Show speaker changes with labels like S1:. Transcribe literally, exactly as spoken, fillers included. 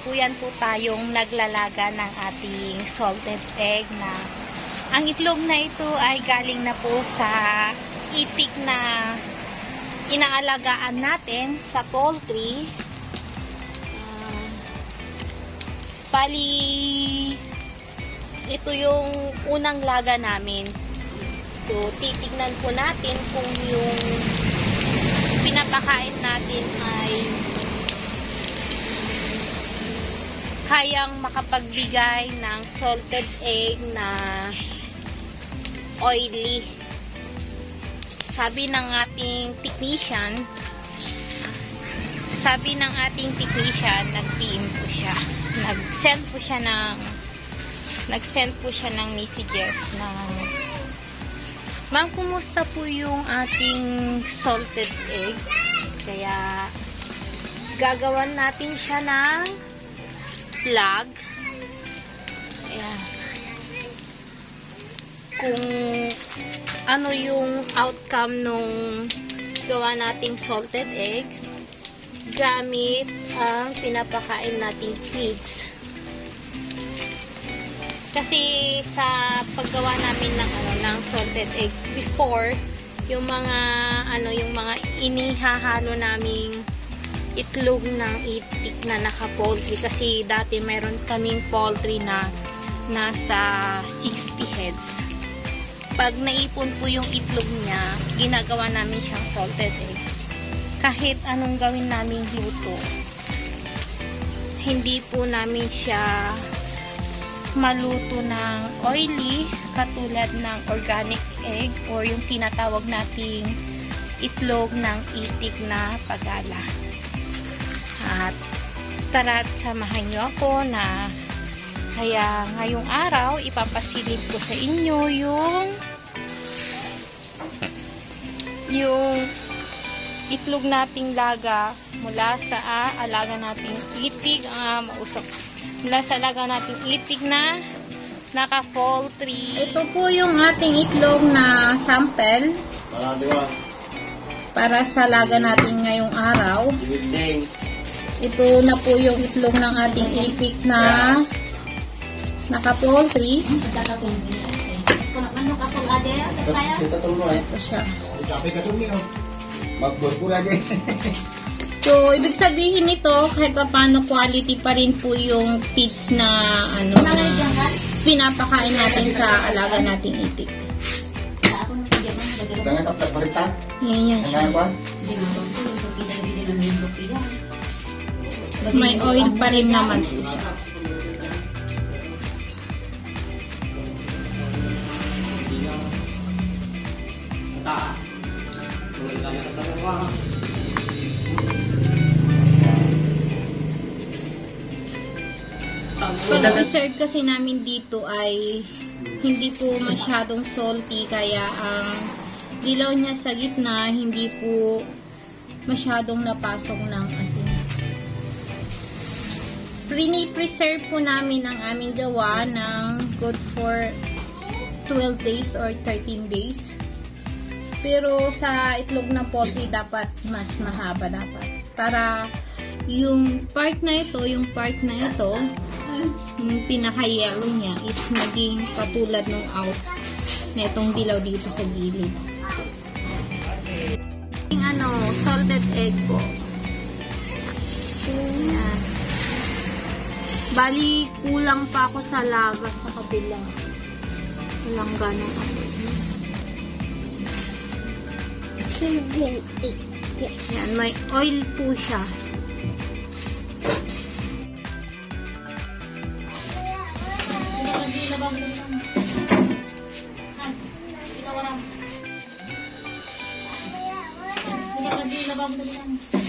S1: kasalukuyan po tayong naglalaga ng ating salted egg na ang itlog na ito ay galing na po sa itik na inaalagaan natin sa poultry. Uh, bali, ito yung unang laga namin. So, titignan po natin kung yung pinapakain natin ay kayang makapagbigay ng salted egg na oily. Sabi ng ating technician, sabi ng ating technician, nag-P M po siya. Nag-send po siya ng nag-send po siya ng messages na, ma'am, kumusta po yung ating salted egg? Kaya gagawan natin siya ng vlog. Ayan. Kung ano yung outcome nung gawa nating salted egg gamit ang pinapakain nating feeds. Kasi sa paggawa namin ng ano ng salted egg before, yung mga ano yung mga inihahalo naming itlog ng itik na naka-poultry, kasi dati meron kaming poultry na nasa sixty heads. Pag naipon po yung itlog niya, ginagawa namin siyang salted egg. Kahit anong gawin naming luto, hindi po namin siya maluto ng oily katulad ng organic egg or yung tinatawag nating itlog ng itik na pagala. At tara't samahan nyo ako na kaya ngayong araw ipapasilid ko sa inyo yung yung itlog nating laga mula sa ah, alaga nating itik ah, mausap mula sa alaga nating itik na naka-poultry. Ito po yung ating itlog na sample para sa laga natin ngayong araw. Ito na po yung itlog ng ating itik na naka-poultry. Ito siya. So, ibig sabihin nito, kahit pa paano quality pa rin po yung feeds na ano na pinapakain natin sa alaga nating itik. Yan yan siya. May oil pa rin naman po siya. Pag-serve kasi namin dito ay hindi po masyadong salty, kaya ang dilaw niya sa gitna hindi po masyadong napasok ng asin. Pre-preserve po namin ang aming gawa ng good for twelve days or thirteen days. Pero sa itlog ng poultry dapat mas mahaba dapat. Para yung part na ito, yung part na ito, yung pinaka-yellow niya is maging katulad ng out na itong dilaw dito sa gilid. Yung ano, salted egg po. Ayan. Bali, kulang pa ako sa laga sa kabila. Walang ganong ako. Ayan, may oil po siya. Hindi